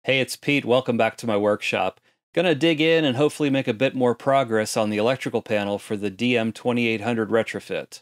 Hey, it's Pete. Welcome back to my workshop. Gonna dig in and hopefully make a bit more progress on the electrical panel for the DM2800 retrofit.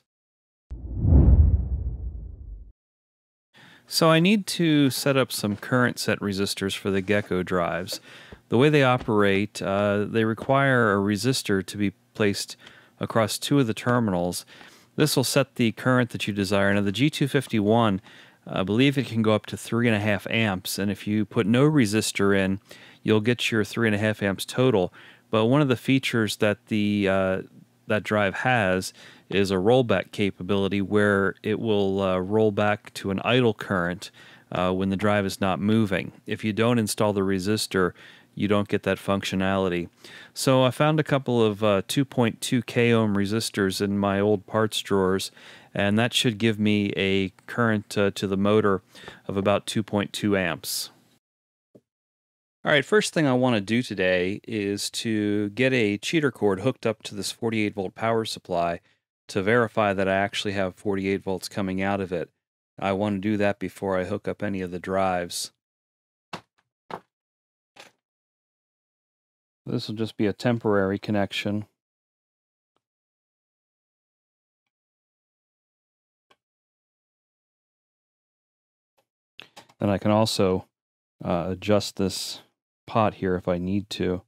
So I need to set up some current set resistors for the Gecko drives. The way they operate, they require a resistor to be placed across two of the terminals. This will set the current that you desire. Now the G251, I believe it can go up to 3.5 amps, and if you put no resistor in, you'll get your 3.5 amps total. But one of the features that that drive has is a rollback capability where it will roll back to an idle current when the drive is not moving. If you don't install the resistor, you don't get that functionality. So I found a couple of 2.2 k ohm resistors in my old parts drawers, and that should give me a current to the motor of about 2.2 amps. All right, first thing I want to do today is to get a cheater cord hooked up to this 48 volt power supply to verify that I actually have 48 volts coming out of it. I want to do that before I hook up any of the drives. This will just be a temporary connection. And I can also adjust this pot here if I need to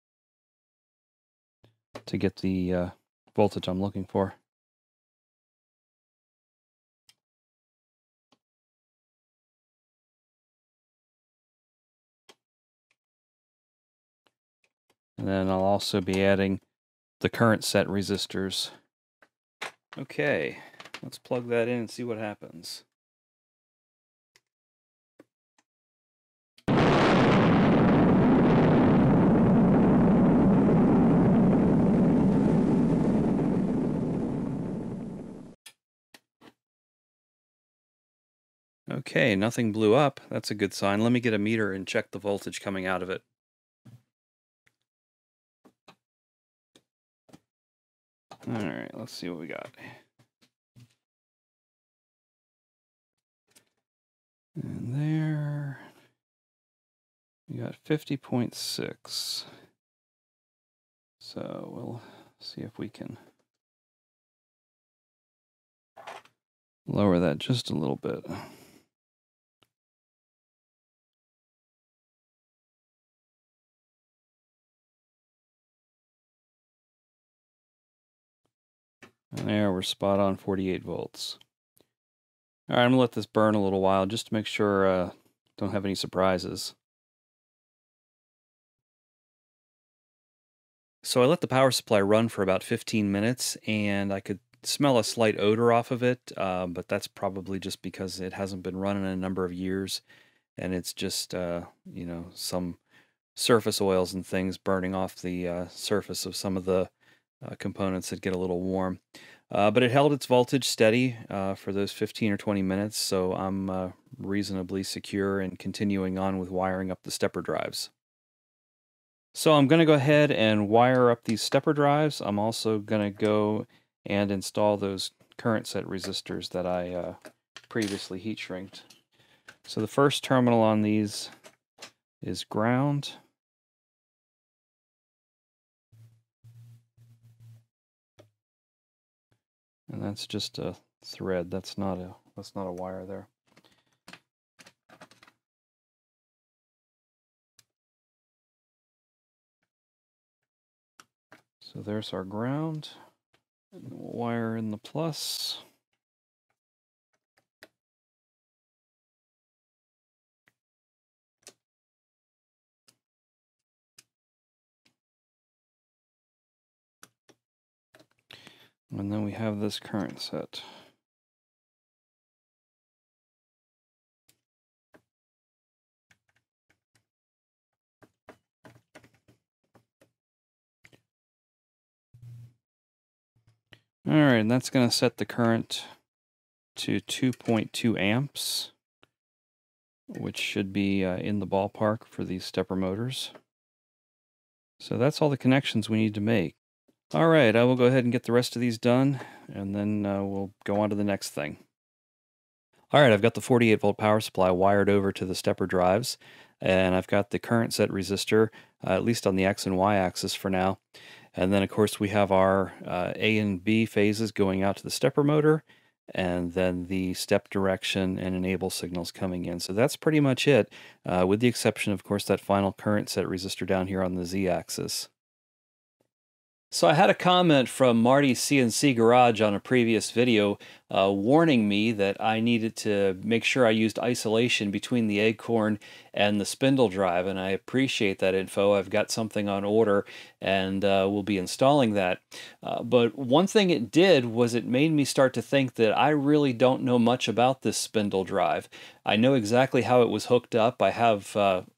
get the voltage I'm looking for. And then I'll also be adding the current set resistors. Okay, let's plug that in and see what happens. Okay, nothing blew up. That's a good sign. Let me get a meter and check the voltage coming out of it. Alright, let's see what we got. And there, we got 50.6. So we'll see if we can lower that just a little bit. And there, we're spot on 48 volts. All right, I'm gonna let this burn a little while just to make sure don't have any surprises. So I let the power supply run for about 15 minutes, and I could smell a slight odor off of it, but that's probably just because it hasn't been running in a number of years, and it's just you know, some surface oils and things burning off the surface of some of the components that get a little warm. But it held its voltage steady for those 15 or 20 minutes, so I'm reasonably secure in continuing on with wiring up the stepper drives. So I'm going to go ahead and wire up these stepper drives. I'm also going to go and install those current set resistors that I previously heat shrinked. So the first terminal on these is ground. And that's just a thread. That's not a wire there. So there's our ground. And we'll wire in the plus. And then we have this current set. All right, and that's going to set the current to 2.2 amps, which should be in the ballpark for these stepper motors. So that's all the connections we need to make. All right, I will go ahead and get the rest of these done, and then we'll go on to the next thing. All right, I've got the 48 volt power supply wired over to the stepper drives. and I've got the current set resistor, at least on the X and Y axis for now. And then, of course, we have our A and B phases going out to the stepper motor, and then the step direction and enable signals coming in. So that's pretty much it, with the exception, of course, that final current set resistor down here on the Z axis. So I had a comment from MartysCNCgarage on a previous video warning me that I needed to make sure I used isolation between the Acorn and the Spindle drive, and I appreciate that info. I've got something on order and we'll be installing that. But one thing it did was it made me start to think that I really don't know much about this Spindle drive. I know exactly how it was hooked up. I have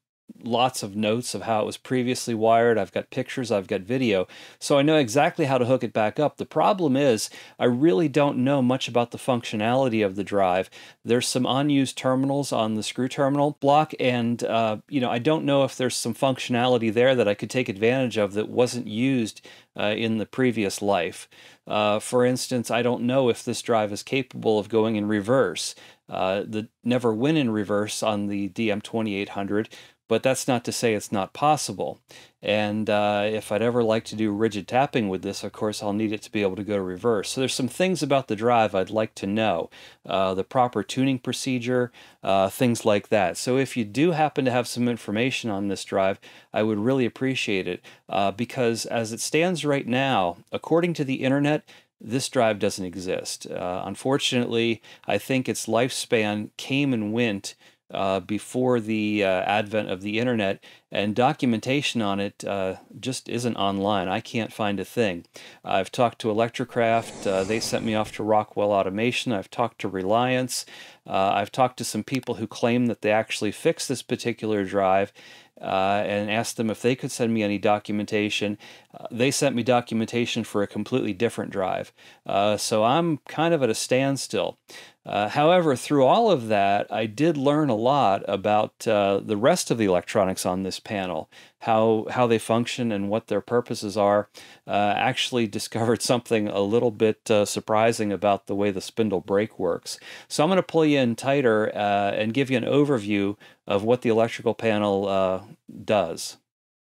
lots of notes of how it was previously wired. I've got pictures, I've got video, so I know exactly how to hook it back up. The problem is I really don't know much about the functionality of the drive. There's some unused terminals on the screw terminal block, and I don't know if there's some functionality there that I could take advantage of that wasn't used in the previous life. For instance, I don't know if this drive is capable of going in reverse. The never went in reverse on the DM2800, but that's not to say it's not possible. And if I'd ever like to do rigid tapping with this, of course, I'll need it to be able to go to reverse. So there's some things about the drive I'd like to know. The proper tuning procedure, things like that. So if you do happen to have some information on this drive, I would really appreciate it. Because as it stands right now, according to the internet, this drive doesn't exist. Unfortunately, I think its lifespan came and went before the advent of the internet, and documentation on it just isn't online. I can't find a thing. I've talked to Electro-Craft. They sent me off to Rockwell Automation. I've talked to Reliance. I've talked to some people who claim that they actually fixed this particular drive, and asked them if they could send me any documentation. They sent me documentation for a completely different drive. So I'm kind of at a standstill. However, through all of that, I did learn a lot about the rest of the electronics on this panel, how they function and what their purposes are. Actually discovered something a little bit surprising about the way the spindle brake works. So I'm going to pull you in tighter and give you an overview of what the electrical panel does.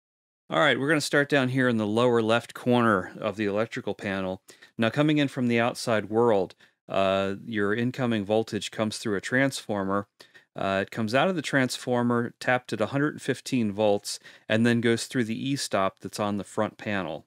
All right, we're going to start down here in the lower left corner of the electrical panel. Now, coming in from the outside world, your incoming voltage comes through a transformer. It comes out of the transformer, tapped at 115 volts, and then goes through the E-stop that's on the front panel.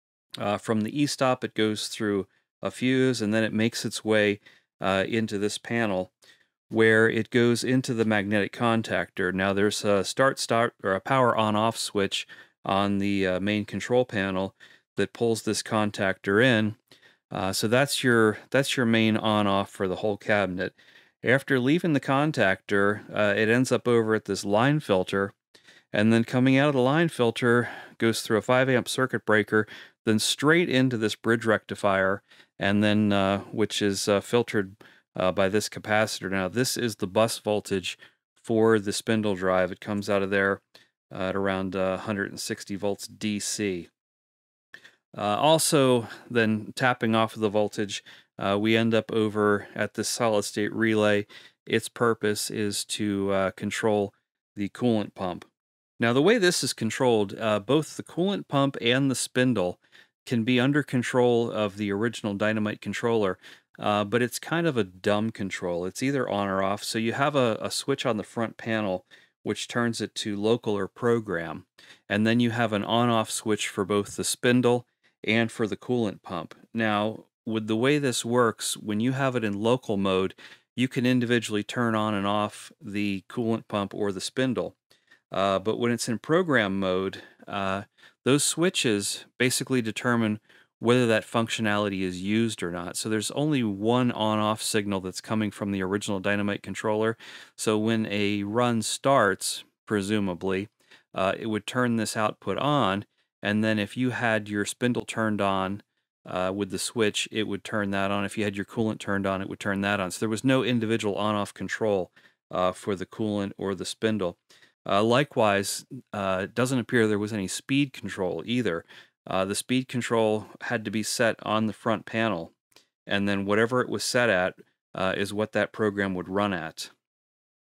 From the E-stop, it goes through a fuse, and then it makes its way into this panel, where it goes into the magnetic contactor. Now, there's a start or a power on-off switch on the main control panel that pulls this contactor in. So that's your main on-off for the whole cabinet. After leaving the contactor, it ends up over at this line filter, and then coming out of the line filter goes through a 5-amp circuit breaker, then straight into this bridge rectifier, and then which is filtered by this capacitor. Now, this is the bus voltage for the spindle drive. It comes out of there at around 160 volts DC. Also, then tapping off of the voltage, we end up over at this solid-state relay. Its purpose is to control the coolant pump. Now, the way this is controlled, both the coolant pump and the spindle can be under control of the original Dyna Myte controller, but it's kind of a dumb control. It's either on or off, so you have a switch on the front panel which turns it to local or program, and then you have an on-off switch for both the spindle and for the coolant pump. Now, with the way this works, when you have it in local mode, you can individually turn on and off the coolant pump or the spindle. But when it's in program mode, those switches basically determine whether that functionality is used or not. So there's only one on-off signal that's coming from the original Dyna Myte controller. So when a run starts, presumably, it would turn this output on, and then if you had your spindle turned on with the switch, it would turn that on. If you had your coolant turned on, it would turn that on. So there was no individual on-off control for the coolant or the spindle. Likewise, it doesn't appear there was any speed control either. The speed control had to be set on the front panel, and then whatever it was set at is what that program would run at.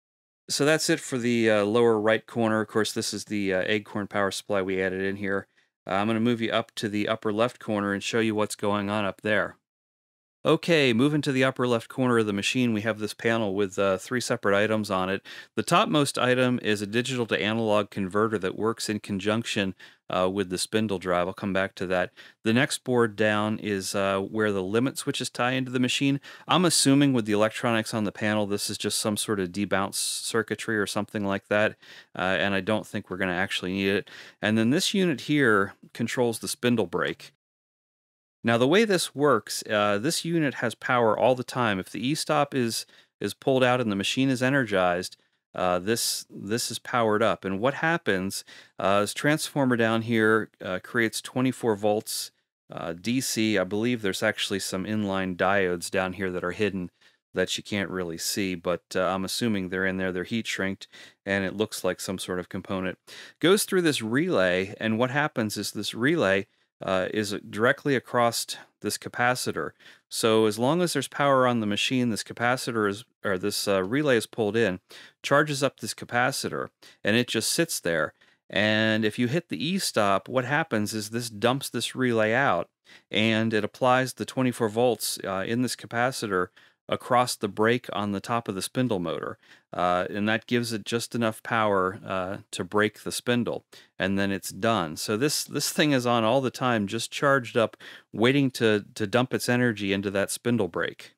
So that's it for the lower right corner. Of course, this is the Acorn power supply we added in here. I'm going to move you up to the upper left corner and show you what's going on up there. Okay, moving to the upper left corner of the machine, we have this panel with three separate items on it. The topmost item is a digital to analog converter that works in conjunction with the spindle drive. I'll come back to that. The next board down is where the limit switches tie into the machine. I'm assuming with the electronics on the panel, this is just some sort of debounce circuitry or something like that, and I don't think we're going to actually need it. And then this unit here controls the spindle brake. Now, the way this works, this unit has power all the time. If the e-stop is pulled out and the machine is energized, this is powered up. And what happens is transformer down here creates 24 volts DC. I believe there's actually some inline diodes down here that are hidden that you can't really see, but I'm assuming they're in there. They're heat shrinked, and it looks like some sort of component. Goes through this relay, and what happens is this relay is directly across this capacitor. So as long as there's power on the machine, this capacitor is, or this relay is pulled in, charges up this capacitor, and it just sits there. And if you hit the e-stop, what happens is this dumps this relay out, and it applies the 24 volts in this capacitor across the brake on the top of the spindle motor, and that gives it just enough power to brake the spindle, and then it's done. So this thing is on all the time, just charged up, waiting to dump its energy into that spindle brake.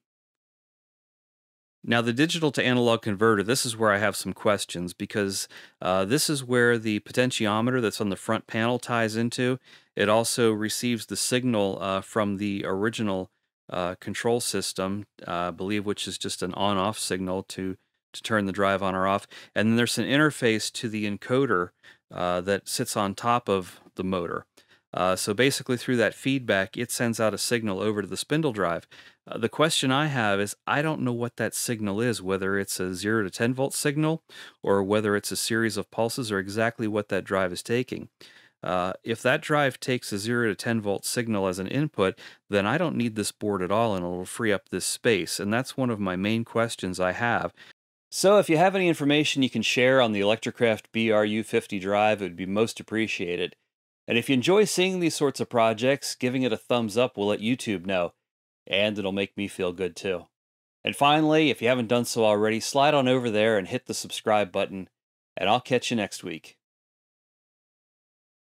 Now, the digital to analog converter, this is where I have some questions, because this is where the potentiometer that's on the front panel ties into. It also receives the signal from the original control system, I believe, which is just an on-off signal to turn the drive on or off. And then there's an interface to the encoder that sits on top of the motor. So basically through that feedback, it sends out a signal over to the spindle drive. The question I have is, I don't know what that signal is, whether it's a 0 to 10 volt signal or whether it's a series of pulses, or exactly what that drive is taking. If that drive takes a 0 to 10 volt signal as an input, then I don't need this board at all, and it'll free up this space. And that's one of my main questions I have. So if you have any information you can share on the Electro-Craft BRU50 drive, it would be most appreciated. And if you enjoy seeing these sorts of projects, giving it a thumbs up will let YouTube know, and it'll make me feel good too. And finally, if you haven't done so already, slide on over there and hit the subscribe button, and I'll catch you next week.